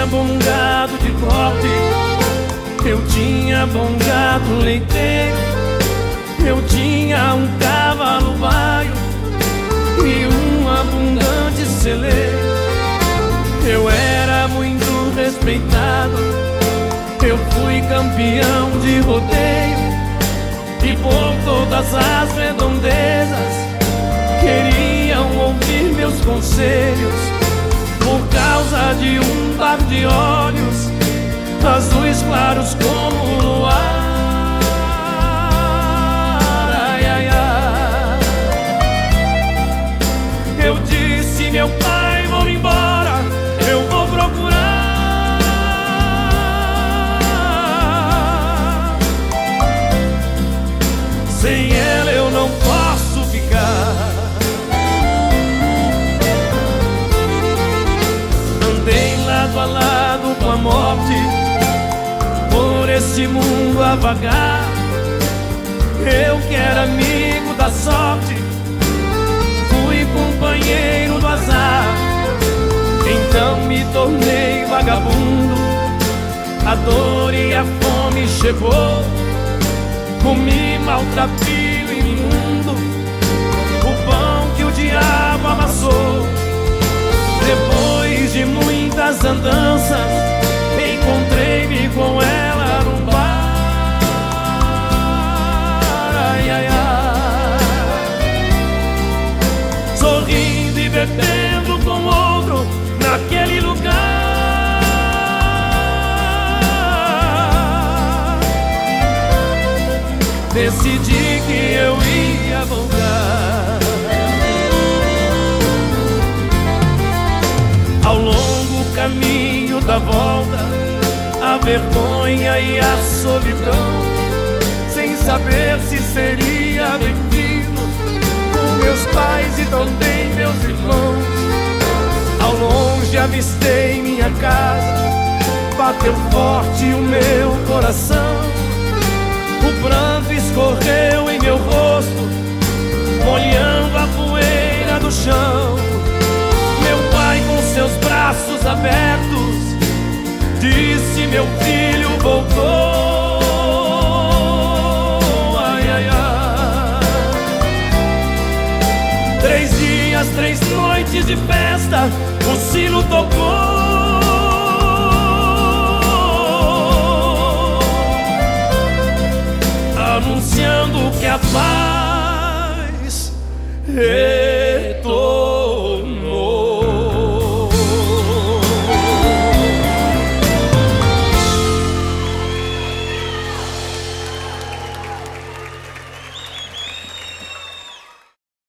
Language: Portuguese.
bom gado de corte, eu tinha bom gado leiteiro, eu tinha um cavalo baio e um abundante celeiro. Eu era muito respeitado, eu fui campeão de rodeio, e por todas as redondezas queriam ouvir meus conselhos. Por causa de um par de olhos azuis claros como o luar, ai, ai, ai. Eu disse: meu pai, vou embora, eu vou procurar. Sem ela eu não posso ficar. Andei lado a lado com a morte, por esse mundo a vagar. Eu que era amigo da sorte, fui companheiro do azar. Então me tornei vagabundo, a dor e a fome chegou. Comi maltrapilho imundo, o pão que o diabo amassou. Depois de muitas andanças, encontrei-me com ela num bar, ai, ai, ai. Sorrindo e bebendo com outro naquele lugar, decidi que eu ia voltar. Ao longo caminho da volta, a vergonha e a solidão, sem saber se seria bem-vindo com meus pais e também meus irmãos. Ao longe avistei minha casa, bateu forte o meu coração. O pranto escorreu em meu rosto, molhando a poeira do chão. Meu pai, com seus braços abertos, disse: meu filho voltou, ai, ai, ai. 3 dias, 3 noites de festa, o sino tocou, anunciando que a paz